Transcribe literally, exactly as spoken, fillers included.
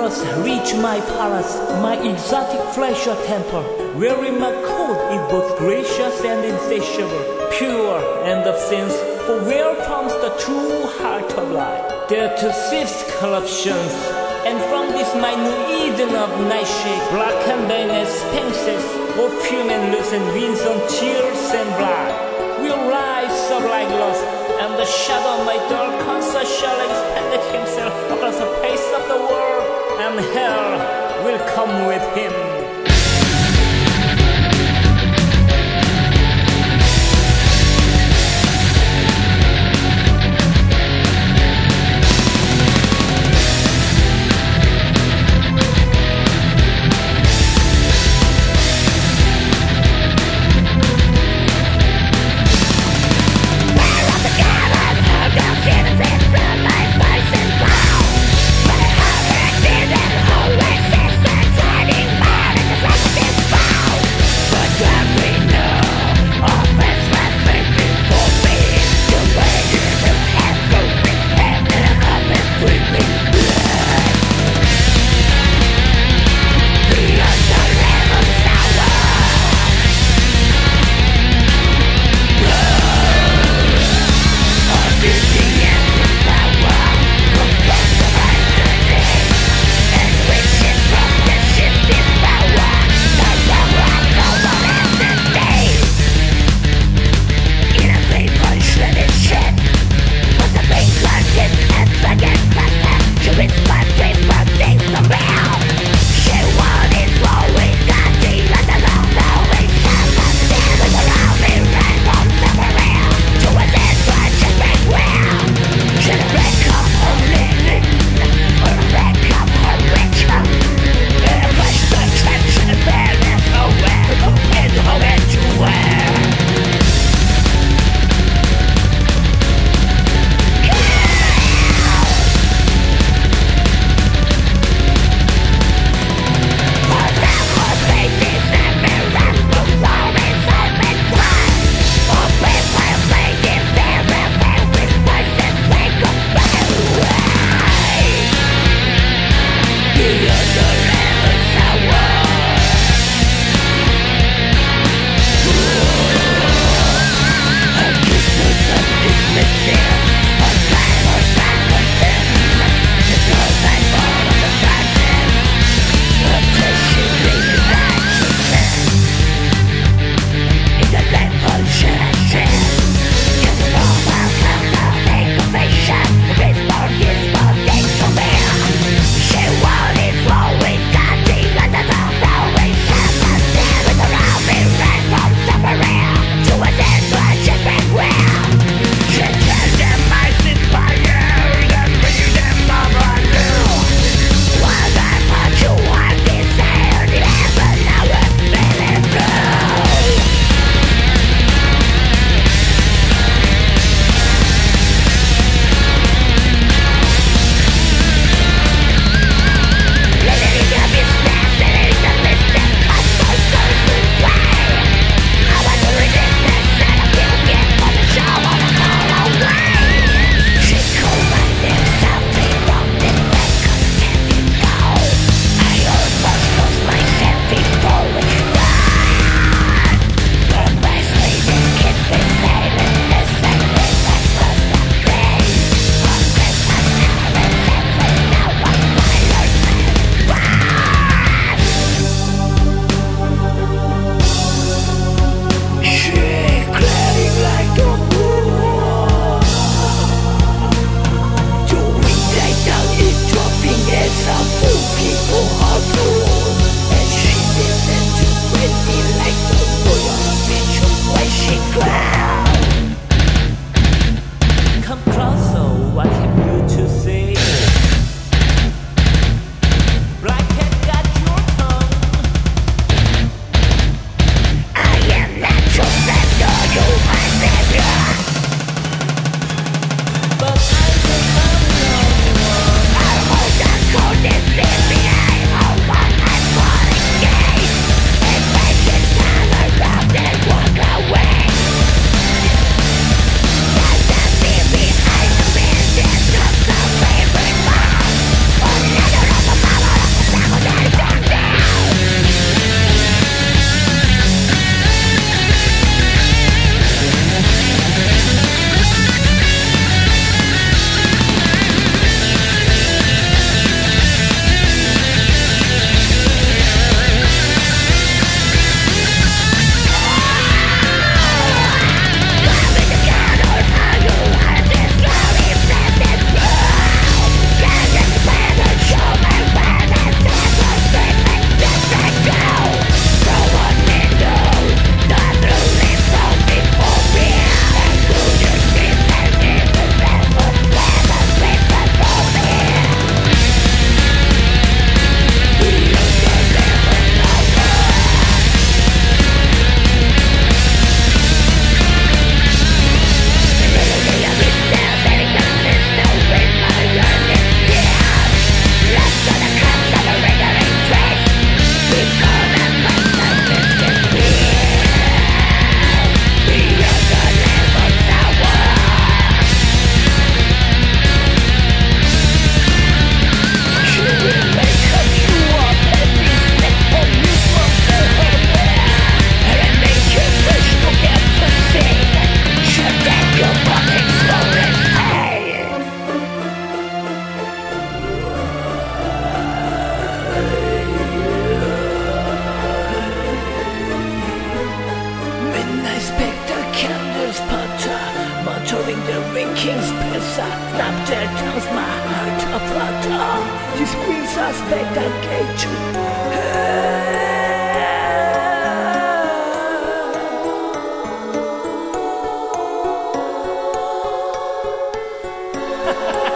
must reach my palace, my exotic pleasure temple, wherein my code is both gracious and insatiable, pure and of sins, for where comes the true heart of life? There to cease corruptions, and from this my new Eden of nightshade, black and bane as sphinxes, opium and loosen winds on tears and blood, will rise up like lost, and the shadow of my dark conscience shall expand himself across the face of the world, and hell will come with him. Always is the driving by. dispenser. Snapchat turns my heart a flutter. This brings us back that gate to hell.